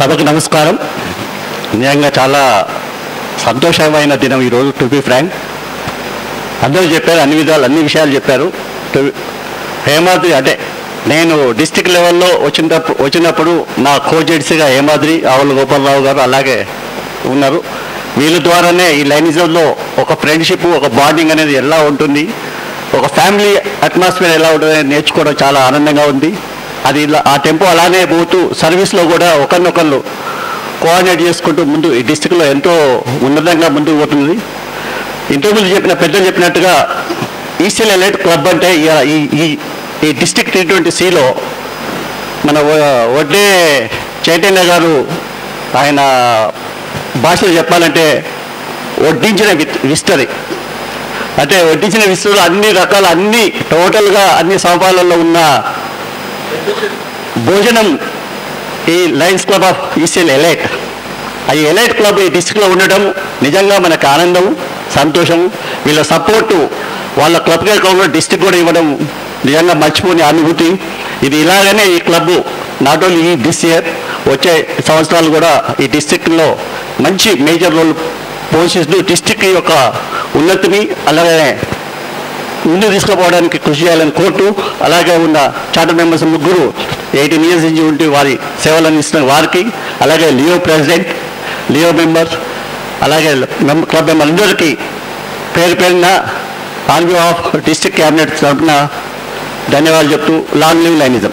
సభకు నమస్కారం. నిజంగా చాలా సంతోషమైన దినం ఈరోజు. టు బి ఫ్రాంక్, అందరూ చెప్పారు, అన్ని విషయాలు చెప్పారు. హేమాద్రి అంటే నేను డిస్టిక్ లెవెల్లో వచ్చినప్పుడు నా కోజెడ్సీగా హేమాద్రి, ఆవుల గోపాలరావు గారు అలాగే ఉన్నారు. వీళ్ళ ద్వారానే ఈ లైనిజంలో ఒక ఫ్రెండ్షిప్, ఒక బాండింగ్ అనేది ఎలా ఉంటుంది, ఒక ఫ్యామిలీ అట్మాస్ఫియర్ ఎలా ఉంటుంది నేర్చుకోవడం చాలా ఆనందంగా ఉంది. అది ఆ టెంపో అలానే పోతూ సర్వీస్లో కూడా ఒకరినొకళ్ళు కోఆర్డినేట్ చేసుకుంటూ ముందు ఈ డిస్టిక్లో ఎంతో ఉన్నతంగా ముందుకు పోతుంది. ఇంతకుముందు పెద్దలు చెప్పినట్టుగా ఈసీఎల్ ఎలైట్ క్లబ్ అంటే ఈ డిస్టిక్ T20Cలో మన వడ్డే చైతన్య గారు ఆయన భాషలో చెప్పాలంటే వడ్డించిన విస్తరి, అంటే వడ్డించిన విస్తరిలో అన్ని రకాల టోటల్గా అన్ని సమపాలలో ఉన్న భోజనం ఈ Lions club of ECL elite. ఈ ఎలైట్ క్లబ్ ఈ డిస్ట్రిక్ట్లో ఉండడం నిజంగా మనకు ఆనందం, సంతోషం. వీళ్ళ సపోర్టు వాళ్ళ క్లబ్ కాకుండా డిస్ట్రిక్ట్ కూడా ఇవ్వడం నిజంగా మర్చిపోని అనుభూతి. ఇది ఇలాగనే ఈ క్లబ్ నాట్ ఓన్లీ ఈ దిస్ ఇయర్, వచ్చే సంవత్సరాలు కూడా ఈ డిస్ట్రిక్ట్లో మంచి మేజర్ రోల్ పోషిస్తూ డిస్ట్రిక్ట్ యొక్క ఉన్నతిని అలాగే ముందు తీసుకుపోవడానికి కృషి చేయాలని కోరుతూ, అలాగే ఉన్న చార్టర్ మెంబర్స్ 3 18 years నుంచి ఉండి వారి సేవలు అందిస్తున్న వారికి, అలాగే లియో ప్రెసిడెంట్, లియో మెంబర్స్, అలాగే క్లబ్ మెంబర్ అందరికీ పేరున on behalf of district cabinet తరఫున ధన్యవాదాలు చెప్తూ లాంగ్ లివ్ లైనిజం.